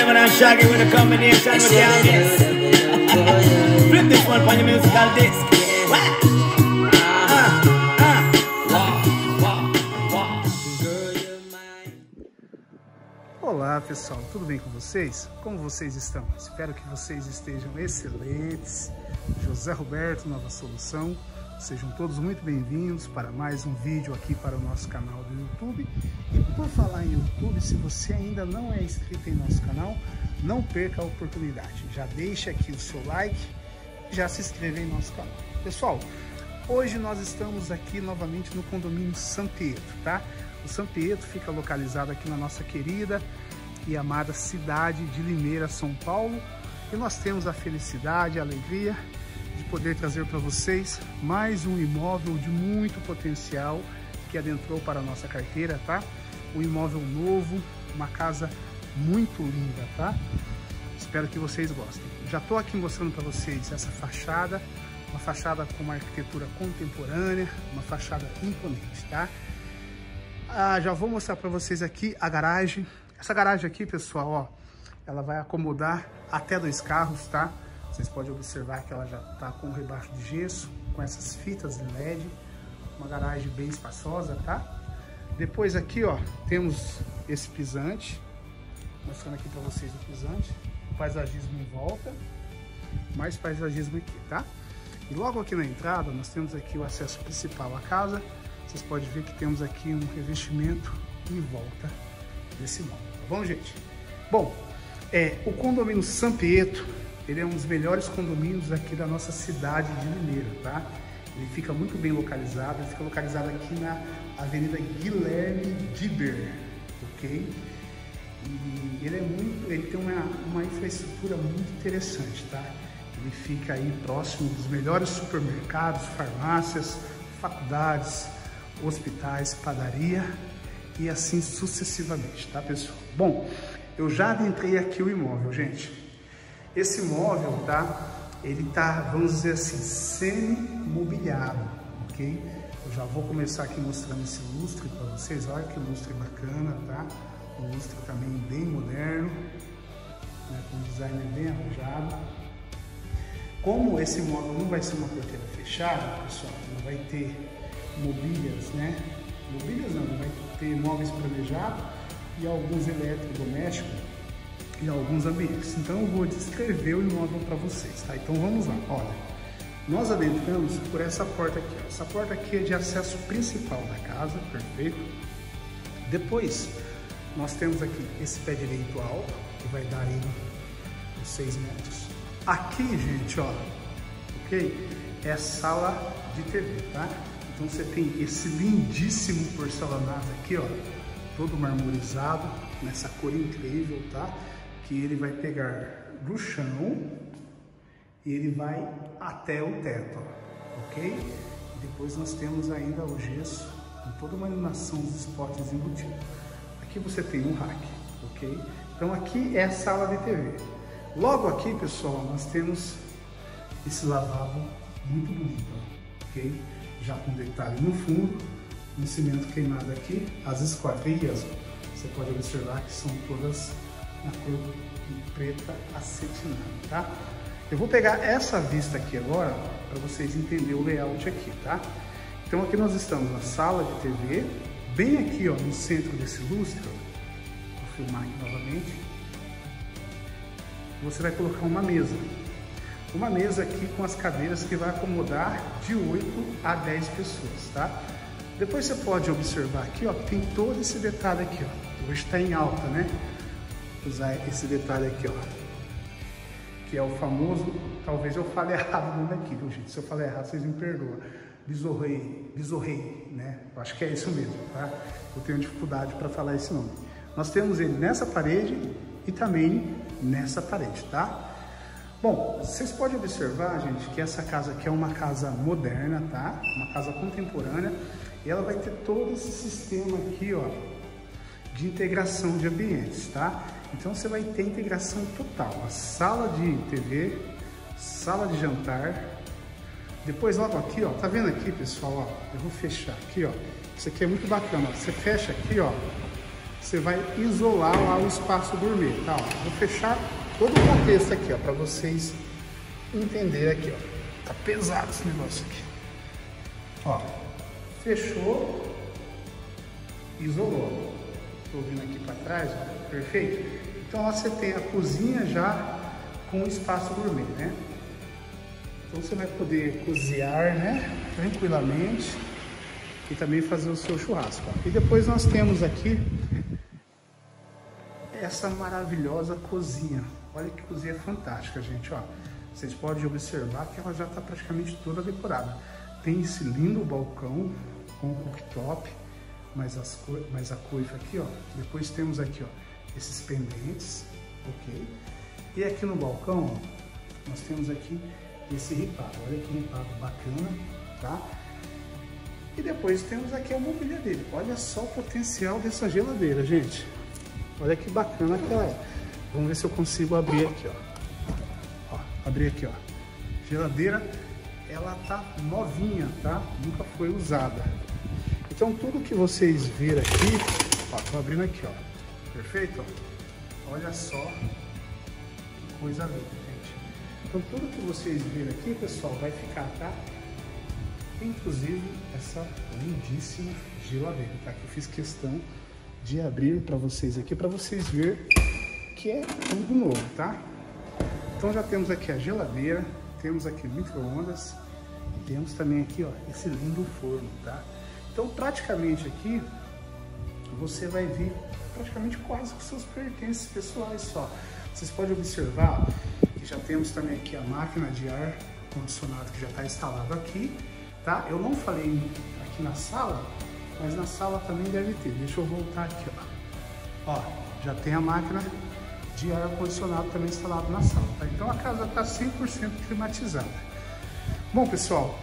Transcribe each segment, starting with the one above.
Simon and Shaggy with a combination with y'all guess. Flip this one on your musical disc. Olá pessoal, tudo bem com vocês? Como vocês estão? Espero que vocês estejam excelentes. José Roberto, Nova Solução. Sejam todos muito bem-vindos para mais um vídeo aqui para o nosso canal do YouTube. E por falar em YouTube, se você ainda não é inscrito em nosso canal, não perca a oportunidade. Já deixa aqui o seu like e já se inscreve em nosso canal. Pessoal, hoje nós estamos aqui novamente no condomínio São Pietro, tá? O São Pietro fica localizado aqui na nossa querida e amada cidade de Limeira, São Paulo. E nós temos a felicidade, a alegria de poder trazer para vocês mais um imóvel de muito potencial que adentrou para a nossa carteira, tá? Um imóvel novo, uma casa muito linda, tá? Espero que vocês gostem. Já estou aqui mostrando para vocês essa fachada, uma fachada com uma arquitetura contemporânea, uma fachada imponente, tá? Já vou mostrar para vocês aqui a garagem. Essa garagem aqui, pessoal, ó, ela vai acomodar até 2 carros, tá? Vocês podem observar que ela já tá com rebaixo de gesso, com essas fitas de LED, uma garagem bem espaçosa, tá? Depois aqui, ó, temos esse pisante, mostrando aqui para vocês o pisante, paisagismo em volta, mais paisagismo aqui, tá? E logo aqui na entrada, nós temos aqui o acesso principal à casa. Vocês podem ver que temos aqui um revestimento em volta desse imóvel, tá bom, gente? Bom, o condomínio São Pietro, ele é um dos melhores condomínios aqui da nossa cidade de Limeira, tá? Ele fica muito bem localizado, ele fica localizado aqui na Avenida Guilherme Diber, ok? E ele tem uma infraestrutura muito interessante, tá? Ele fica aí próximo dos melhores supermercados, farmácias, faculdades, hospitais, padaria e assim sucessivamente, tá, pessoal? Bom, eu já adentrei aqui o imóvel, gente. Esse imóvel, tá? Ele tá, vamos dizer assim, semi-mobiliado, ok? Eu já vou começar aqui mostrando esse lustre para vocês. Olha que lustre bacana, tá? Um lustre também bem moderno, né? Com um design bem arrojado. Como esse imóvel não vai ser uma porteira fechada, pessoal, não vai ter mobílias, né? Mobílias não, vai ter móveis planejados e alguns eletrodomésticos e alguns ambientes. Então eu vou descrever o imóvel para vocês, tá? Então vamos lá, olha. Nós adentramos por essa porta aqui, ó. Essa porta aqui é de acesso principal da casa, perfeito? Depois, nós temos aqui esse pé direito alto, que vai dar aí uns 6 metros. Aqui, gente, ó, ok? É a sala de TV, tá? Então você tem esse lindíssimo porcelanato aqui, ó, todo marmorizado, nessa cor incrível, tá? Que ele vai pegar do chão e ele vai até o teto, ó, ok? Depois nós temos ainda o gesso com toda uma iluminação dos spots embutidos. Aqui você tem um rack, ok? Então aqui é a sala de TV. Logo aqui, pessoal, nós temos esse lavabo muito bonito, ok? Já com detalhe no fundo, um cimento queimado aqui, as esquadrias, você pode observar que são todas na cor preta acetinada, tá? Eu vou pegar essa vista aqui agora para vocês entenderem o layout aqui, tá? Então aqui nós estamos na sala de TV, bem aqui, ó, no centro desse lustre, ó, vou filmar aqui novamente. Você vai colocar uma mesa. Uma mesa aqui com as cadeiras que vai acomodar de 8 a 10 pessoas, tá? Depois você pode observar aqui, ó, tem todo esse detalhe aqui, ó. Hoje está em alta, né? Vou usar esse detalhe aqui, ó. Que é o famoso, talvez eu fale errado o nome aqui, viu, gente? Se eu falar errado, vocês me perdoam. Besorrei, né? Eu acho que é isso mesmo, tá? Eu tenho dificuldade para falar esse nome. Nós temos ele nessa parede e também nessa parede, tá? Bom, vocês podem observar, gente, que essa casa aqui é uma casa moderna, tá? Uma casa contemporânea. E ela vai ter todo esse sistema aqui, ó, de integração de ambientes, tá? Então você vai ter integração total. A sala de TV, sala de jantar. Depois logo aqui, ó, tá vendo aqui, pessoal, ó? Eu vou fechar aqui, ó. Isso aqui é muito bacana, ó. Você fecha aqui, ó. você vai isolar lá o espaço gourmet, tá? Ó, vou fechar todo o contexto aqui, ó, para vocês entenderem aqui, ó. Tá pesado esse negócio aqui. Ó, fechou, isolou. Tô vindo aqui para trás, ó, perfeito? Então lá você tem a cozinha já com espaço gourmet, né? Então você vai poder cozinhar, né, tranquilamente e também fazer o seu churrasco. Ó. E depois nós temos aqui essa maravilhosa cozinha. Olha que cozinha fantástica, gente, ó. Vocês podem observar que ela já está praticamente toda decorada. Tem esse lindo balcão com cooktop, mais a coifa aqui, ó. Depois temos aqui, ó, esses pendentes, ok? E aqui no balcão, ó, nós temos aqui esse ripado. Olha que ripado bacana, tá? E depois temos aqui a mobília dele. Olha só o potencial dessa geladeira, gente. Olha que bacana que ela é. Vamos ver se eu consigo abrir aqui, ó. Ó, abrir aqui, ó. Geladeira, ela tá novinha, tá? Nunca foi usada. Então tudo que vocês viram aqui, ó, tô abrindo aqui, ó. Perfeito? Ó. Olha só que coisa linda, gente. Então tudo que vocês viram aqui, pessoal, vai ficar, tá? Inclusive essa lindíssima geladeira, tá? Que eu fiz questão de abrir para vocês aqui, para vocês verem que é tudo novo, tá? Então já temos aqui a geladeira, temos aqui micro-ondas e temos também aqui, ó, esse lindo forno, tá? Então praticamente aqui você vai vir praticamente quase com seus pertences pessoais só. Vocês podem observar que já temos também aqui a máquina de ar condicionado que já está instalado aqui, tá? Eu não falei aqui na sala, mas na sala também deve ter. Deixa eu voltar aqui, ó. Ó, já tem a máquina de ar condicionado também instalado na sala, tá? Então a casa está 100% climatizada. Bom, pessoal,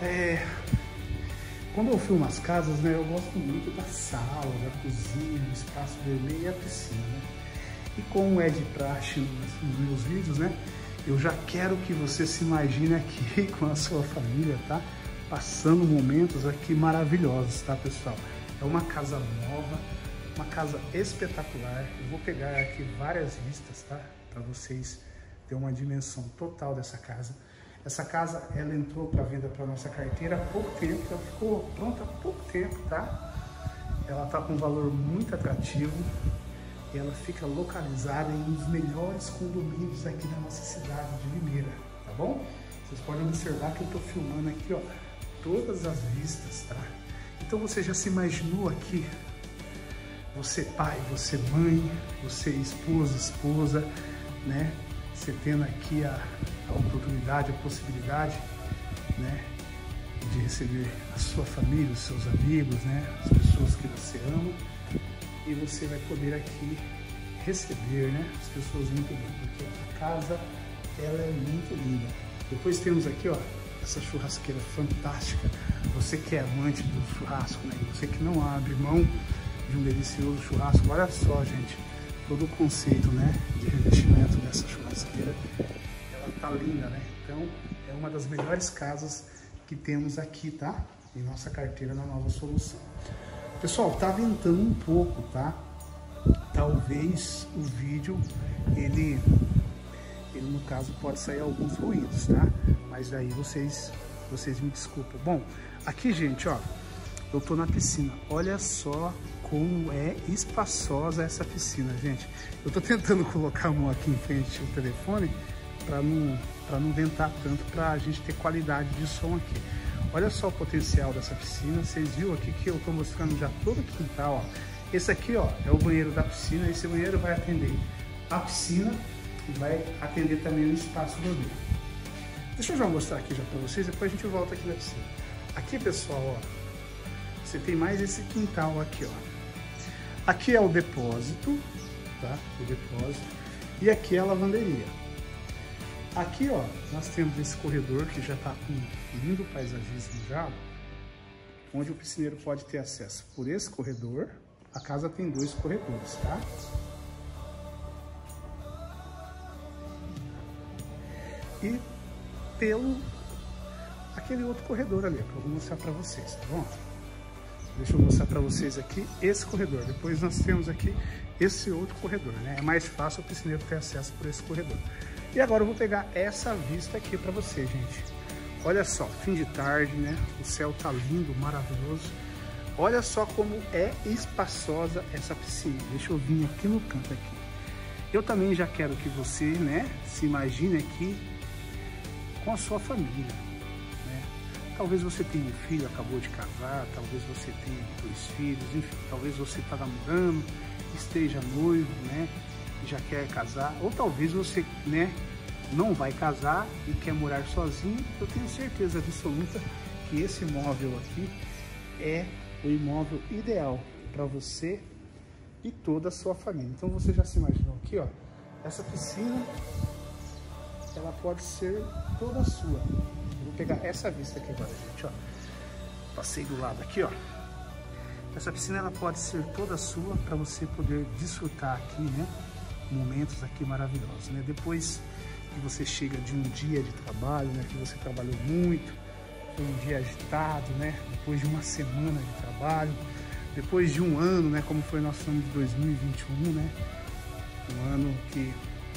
quando eu filmo as casas, né, eu gosto muito da sala, da cozinha, do espaço gourmet e a piscina, né? E como é de praxe nos meus vídeos, né, eu já quero que você se imagine aqui com a sua família, tá? Passando momentos aqui maravilhosos, tá, pessoal? É uma casa nova, uma casa espetacular. Eu vou pegar aqui várias vistas, tá? Para vocês terem uma dimensão total dessa casa. Essa casa, ela entrou para venda para nossa carteira há pouco tempo, ela ficou pronta há pouco tempo, tá? Ela tá com um valor muito atrativo. Ela fica localizada em um dos melhores condomínios aqui da nossa cidade de Limeira, tá bom? Vocês podem observar que eu tô filmando aqui, ó, todas as vistas, tá? Então você já se imaginou aqui, você pai, você mãe, você esposa, né? Você tendo aqui a oportunidade, a possibilidade, né, de receber a sua família, os seus amigos, né, as pessoas que você ama, e você vai poder aqui receber, né, as pessoas muito bem, porque a casa, ela é muito linda. Depois temos aqui, ó, essa churrasqueira fantástica. Você que é amante do churrasco, né, você que não abre mão de um delicioso churrasco, olha só, gente, todo o conceito, né, de revestimento dessa churrasqueira, ela tá linda, né? Então é uma das melhores casas que temos aqui, tá? Em nossa carteira na Nova Solução. Pessoal, tá ventando um pouco, tá? Talvez o vídeo, ele no caso pode sair alguns ruídos, tá? Mas daí vocês me desculpam. Bom, aqui, gente, ó, eu tô na piscina. Olha só como é espaçosa essa piscina, gente. Eu tô tentando colocar a mão aqui em frente ao telefone para não ventar tanto, para a gente ter qualidade de som aqui. Olha só o potencial dessa piscina. Vocês viram aqui que eu tô mostrando já todo o quintal, ó. Esse aqui, ó, é o banheiro da piscina. Esse banheiro vai atender a piscina e vai atender também o espaço do banheiro. Deixa eu já mostrar aqui já para vocês, depois a gente volta aqui na piscina. Aqui, pessoal, ó, você tem mais esse quintal aqui, ó. Aqui é o depósito, tá? O depósito. E aqui é a lavanderia. Aqui, ó, nós temos esse corredor que já tá com um lindo paisagismo já, onde o piscineiro pode ter acesso por esse corredor. A casa tem 2 corredores, tá? E pelo aquele outro corredor ali, que eu vou mostrar para vocês, tá bom? Deixa eu mostrar para vocês aqui esse corredor. Depois nós temos aqui esse outro corredor, né? É mais fácil o piscineiro ter acesso por esse corredor. E agora eu vou pegar essa vista aqui para você, gente. Olha só, fim de tarde, né? O céu tá lindo, maravilhoso. Olha só como é espaçosa essa piscina. Deixa eu vir aqui no canto aqui. Eu também já quero que você, né, se imagine aqui com a sua família, né? Talvez você tenha um filho, acabou de casar, talvez você tenha 2 filhos, enfim, talvez você está namorando, esteja noivo, né, e já quer casar, ou talvez você, né, não vai casar e quer morar sozinho. Eu tenho certeza absoluta que esse imóvel aqui é o imóvel ideal para você e toda a sua família. Então você já se imaginou aqui, ó, essa piscina, ela pode ser toda sua. Eu vou pegar essa vista aqui agora, gente, ó. Passei do lado aqui, ó. Essa piscina, ela pode ser toda sua para você poder desfrutar aqui, né, momentos aqui maravilhosos, né? Depois que você chega de um dia de trabalho, né, que você trabalhou muito, foi um dia agitado, né? Depois de uma semana de trabalho, depois de um ano, né? Como foi nosso ano de 2021, né? Um ano que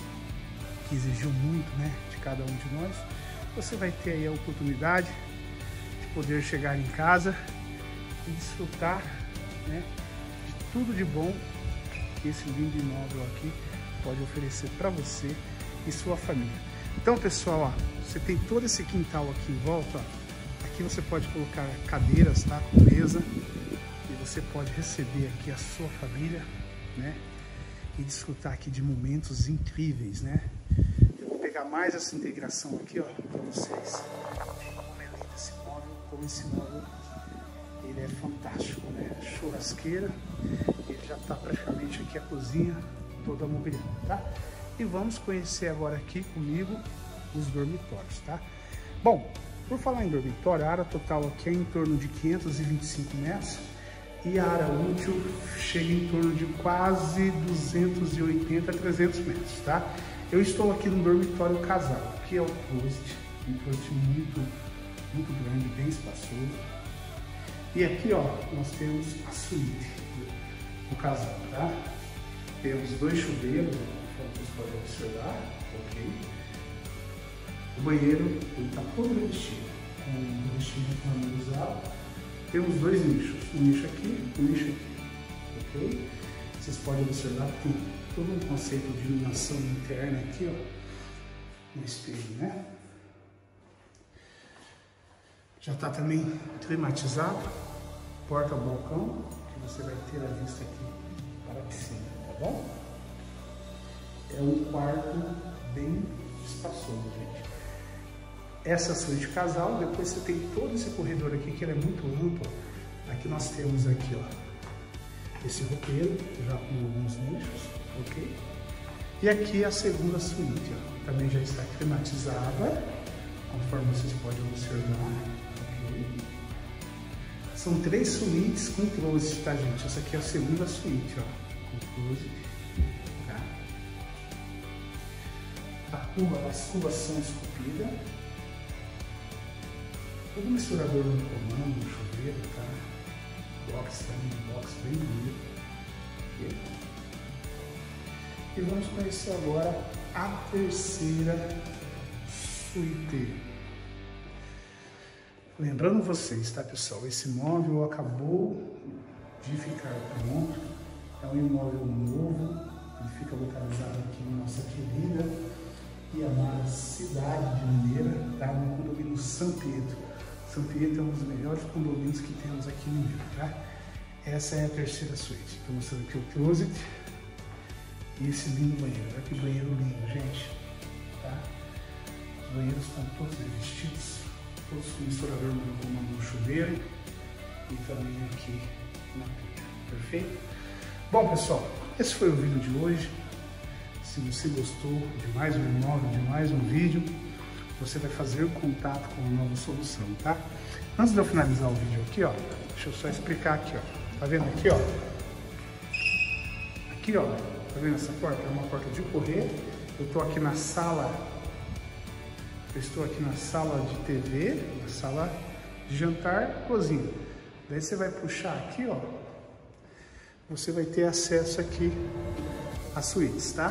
exigiu muito, né? De cada um de nós. Você vai ter aí a oportunidade de poder chegar em casa e desfrutar, né, de tudo de bom que esse lindo imóvel aqui pode oferecer para você e sua família. Então, pessoal, ó, você tem todo esse quintal aqui em volta, ó. Aqui você pode colocar cadeiras, tá, com mesa, e você pode receber aqui a sua família, né, e desfrutar aqui de momentos incríveis, né. Eu vou pegar mais essa integração aqui, ó, para vocês. Como é lindo esse móvel, como esse móvel, ele é fantástico, né, churrasqueira, ele já está praticamente aqui a cozinha toda mobiliada, tá. E vamos conhecer agora aqui comigo os dormitórios, tá. Bom, por falar em dormitório, a área total aqui é em torno de 525 metros e a área útil chega em torno de quase 280 a 300 metros, tá? Eu estou aqui no dormitório casal, que é o closet, um closet muito grande, bem espaçoso. E aqui, ó, nós temos a suíte do casal, tá? Temos 2 chuveiros, como vocês podem observar, ok? O banheiro está todo revestido, com um revestimento manualizado. Temos 2 nichos, um nicho aqui, um nicho aqui, ok? Vocês podem observar que tem todo um conceito de iluminação interna aqui, ó, no espelho, né? Já está também climatizado, porta ao balcão, que você vai ter a vista aqui para a piscina, tá bom? É um quarto bem espaçoso, gente. Essa suíte casal, depois você tem todo esse corredor aqui, que ele é muito amplo. Aqui nós temos aqui, ó, esse roupeiro, já com alguns nichos, ok? E aqui a segunda suíte, ó, também já está climatizada, conforme vocês podem observar, ok? São 3 suítes com closet, tá, gente? Essa aqui é a segunda suíte, ó, com closet, tá? As cubas são esculpidas. Todo misturador no comando, no chuveiro, tá? Box também, box bem bonito. E vamos conhecer agora a terceira suíte. Lembrando vocês, tá, pessoal? Esse imóvel acabou de ficar pronto. É um imóvel novo. Ele fica localizado aqui na nossa querida e amada cidade de Mineira, tá? No condomínio São Pedro. São Pedro é um dos melhores condomínios que temos aqui no Rio, tá? Essa é a terceira suíte. Estou mostrando aqui o closet e esse lindo banheiro. Olha que banheiro lindo, gente, tá? Os banheiros estão todos revestidos, todos com misturador no chuveiro e também aqui na pia, perfeito? Bom, pessoal, esse foi o vídeo de hoje. Se você gostou de mais um imóvel, de mais um vídeo, você vai fazer o contato com a Nova Solução, tá? Antes de eu finalizar o vídeo aqui, ó, deixa eu só explicar aqui, ó. Tá vendo aqui, ó? Aqui, ó, tá vendo essa porta? É uma porta de correr. Eu tô aqui na sala, eu estou aqui na sala de TV, na sala de jantar, cozinha. Daí você vai puxar aqui, ó, você vai ter acesso aqui às suítes, tá?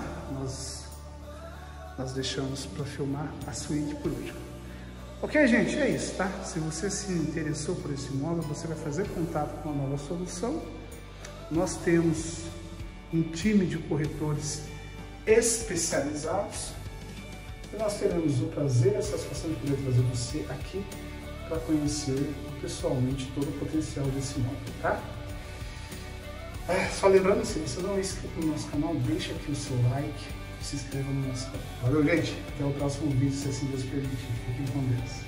Nós deixamos para filmar a suíte por último. Ok, gente? É isso, tá? Se você se interessou por esse imóvel, você vai fazer contato com a Nova Solução. Nós temos um time de corretores especializados. E nós teremos o prazer e a satisfação de poder trazer você aqui para conhecer pessoalmente todo o potencial desse imóvel, tá? Só lembrando, se você não é inscrito no nosso canal, deixa aqui o seu like, se inscreva no nosso canal. Valeu, gente! Até o próximo vídeo, se assim Deus permitir. Fiquem com Deus.